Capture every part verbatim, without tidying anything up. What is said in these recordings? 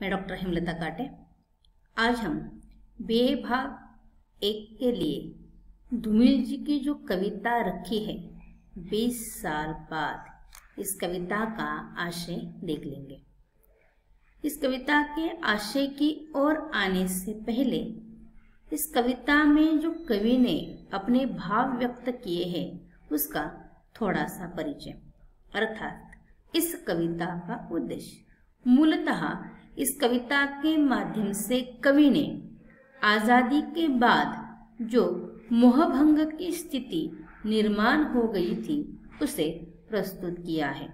मैं डॉक्टर हेमलता काटे। आज हम बे भाग एक के लिए धूमिल जी की जो कविता रखी है बीस साल बाद, इस कविता का आशय देख लेंगे। इस कविता के आशय की ओर आने से पहले इस कविता में जो कवि ने अपने भाव व्यक्त किए हैं उसका थोड़ा सा परिचय, अर्थात इस कविता का उद्देश्य। मूलतः इस कविता के माध्यम से कवि ने आज़ादी के बाद जो मोहभंग की स्थिति निर्माण हो गई थी उसे प्रस्तुत किया है।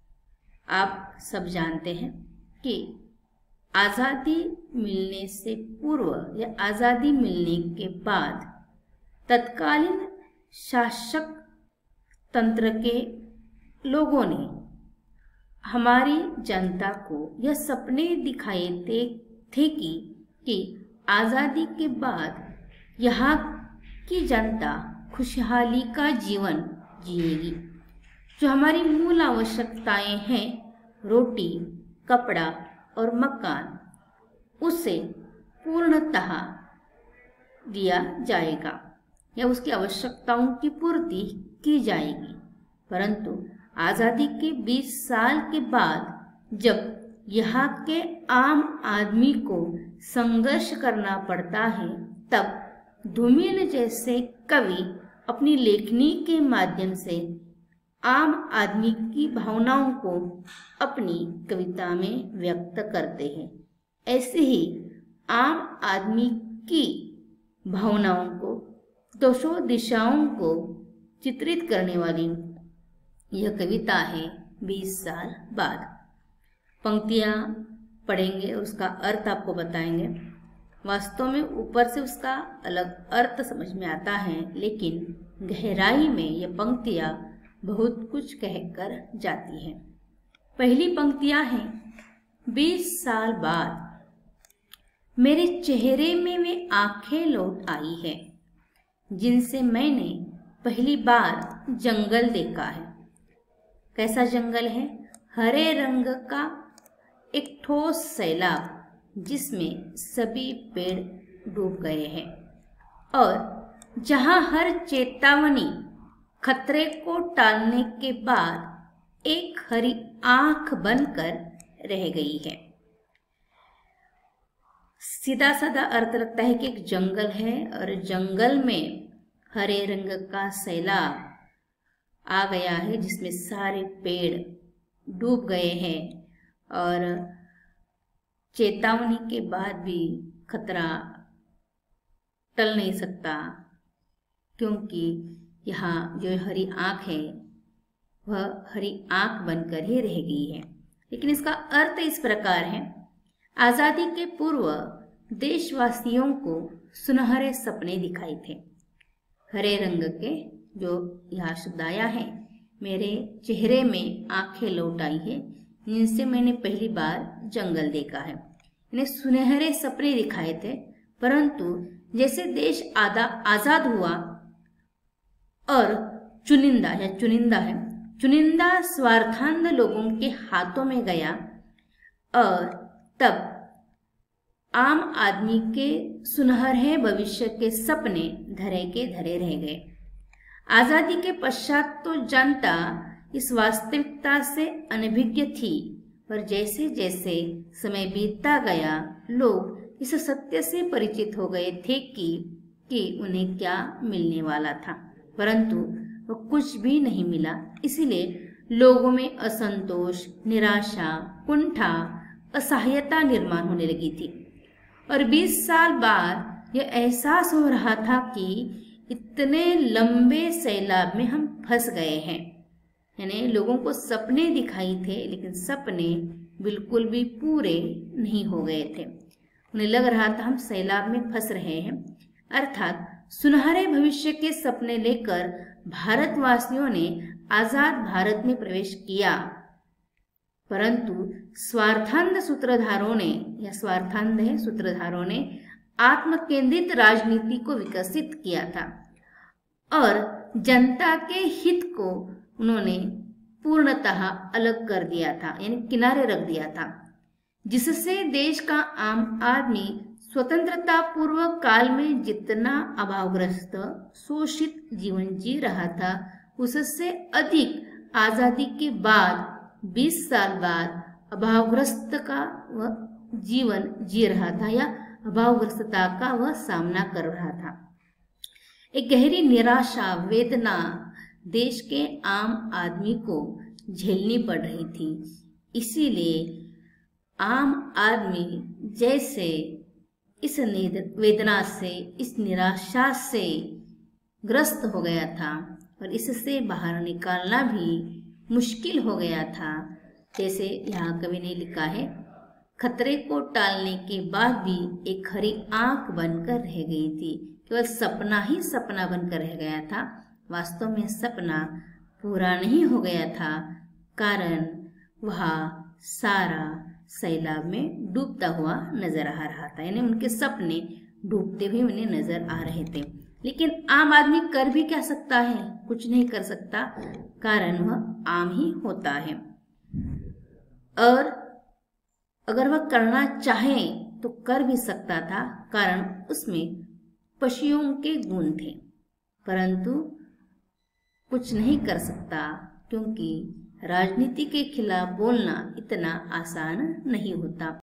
आप सब जानते हैं कि आज़ादी मिलने से पूर्व या आज़ादी मिलने के बाद तत्कालीन शासक तंत्र के लोगों ने हमारी जनता को यह सपने दिखाए थे, थे कि कि आज़ादी के बाद यहाँ की जनता खुशहाली का जीवन जिएगी। जो हमारी मूल आवश्यकताएं हैं, रोटी, कपड़ा और मकान, उसे पूर्णतः दिया जाएगा या उसकी आवश्यकताओं की पूर्ति की जाएगी। परंतु आज़ादी के बीस साल के बाद जब यहाँ के आम आदमी को संघर्ष करना पड़ता है, तब धूमिल जैसे कवि अपनी लेखनी के माध्यम से आम आदमी की भावनाओं को अपनी कविता में व्यक्त करते हैं। ऐसे ही आम आदमी की भावनाओं को, दोषों दिशाओं को चित्रित करने वाली यह कविता है बीस साल बाद। पंक्तियाँ पढ़ेंगे, उसका अर्थ आपको बताएंगे। वास्तव में ऊपर से उसका अलग अर्थ समझ में आता है, लेकिन गहराई में ये पंक्तियाँ बहुत कुछ कहकर जाती हैं। पहली पंक्तियाँ हैं, बीस साल बाद मेरे चेहरे में वे आंखें लौट आई है जिनसे मैंने पहली बार जंगल देखा है। कैसा जंगल है? हरे रंग का एक ठोस सैलाब जिसमें सभी पेड़ डूब गए हैं और जहां हर चेतावनी खतरे को टालने के बाद एक हरी आंख बनकर रह गई है। सीधा साधा अर्थ लगता है कि एक जंगल है और जंगल में हरे रंग का सैलाब आ गया है जिसमें सारे पेड़ डूब गए हैं और चेतावनी के बाद भी खतरा टल नहीं सकता, क्योंकि यहाँ जो हरी आंख है वह हरी आंख बनकर ही रह गई है। लेकिन इसका अर्थ इस प्रकार है, आज़ादी के पूर्व देशवासियों को सुनहरे सपने दिखाई थे। हरे रंग के जो यहाँ शब्द आया है, मेरे चेहरे में आंखें लौट आई है जिनसे मैंने पहली बार जंगल देखा है। इन्हें सुनहरे सपने दिखाए थे, परंतु जैसे देश आधा आजाद हुआ और चुनिंदा या चुनिंदा है चुनिंदा स्वार्थांध लोगों के हाथों में गया और तब आम आदमी के सुनहरे भविष्य के सपने धरे के धरे रह गए। आज़ादी के पश्चात तो जनता इस वास्तविकता से अनभिज्ञ थी, पर जैसे जैसे समय बीतता गया लोग इस सत्य से परिचित हो गए थे कि कि उन्हें क्या मिलने वाला था, परंतु वो कुछ भी नहीं मिला। इसीलिए लोगों में असंतोष, निराशा, कुंठा, असहायता निर्माण होने लगी थी। और बीस साल बाद यह एहसास हो रहा था कि इतने लंबे सैलाब में हम फंस गए हैं। यानी लोगों को सपने दिखाई थे, लेकिन सपने बिल्कुल भी पूरे नहीं हो गए थे। उन्हें लग रहा था हम सैलाब में फंस रहे हैं। अर्थात सुनहरे भविष्य के सपने लेकर भारतवासियों ने आजाद भारत में प्रवेश किया, परंतु स्वार्थांध सूत्रधारों ने या स्वार्थांध है सूत्रधारों ने आत्म केंद्रित राजनीति को विकसित किया था और जनता के हित को उन्होंने पूर्णतः अलग कर दिया था, यानी किनारे रख दिया था। जिससे देश का आम आदमी स्वतंत्रता पूर्व काल में जितना अभावग्रस्त शोषित जीवन जी रहा था, उससे अधिक आजादी के बाद बीस साल बाद अभावग्रस्त का वह जीवन जी रहा था या अभावग्रस्तता का वह सामना कर रहा था। एक गहरी निराशा, वेदना देश के आम आदमी को झेलनी पड़ रही थी। इसीलिए आम आदमी जैसे इस वेदना से, इस निराशा से ग्रस्त हो गया था और इससे बाहर निकालना भी मुश्किल हो गया था। जैसे यहाँ कवि ने लिखा है, खतरे को टालने के बाद भी एक हरी आंख बनकर रह गई थी। केवल सपना ही सपना बनकर रह गया था, वास्तव में सपना पूरा नहीं हो गया था, कारण वह सारा सैलाब में डूबता हुआ नजर आ रहा था। यानी उनके सपने डूबते हुए उन्हें नजर आ रहे थे। लेकिन आम आदमी कर भी क्या सकता है? कुछ नहीं कर सकता, कारण वह आम ही होता है। और अगर वह करना चाहे तो कर भी सकता था, कारण उसमें पशुओं के गुण थे, परंतु कुछ नहीं कर सकता, क्योंकि राजनीति के खिलाफ बोलना इतना आसान नहीं होता।